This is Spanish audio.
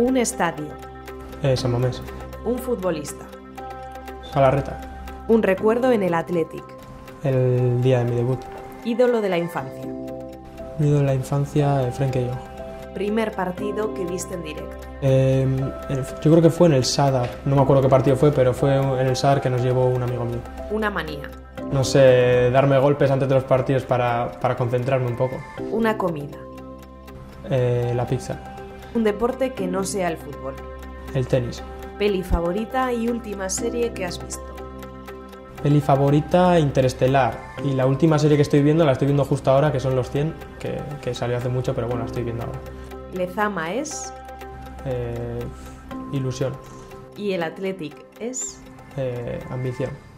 Un estadio. San Mamés. Un futbolista. Galarreta. Un recuerdo en el Athletic. El día de mi debut. Ídolo de la infancia. Mi ídolo de la infancia, Frenkie de Jong. Primer partido que viste en directo. Yo creo que fue en el Sadar, no me acuerdo qué partido fue, pero fue en el Sadar que nos llevó un amigo mío. Una manía. No sé, darme golpes antes de los partidos para concentrarme un poco. Una comida. La pizza. Un deporte que no sea el fútbol. El tenis. Peli favorita y última serie que has visto. Peli favorita, Interestelar. Y la última serie que estoy viendo, la estoy viendo justo ahora, que son Los 100, que salió hace mucho, pero bueno, la estoy viendo ahora. Lezama es... Ilusión. Y el Athletic es... Ambición.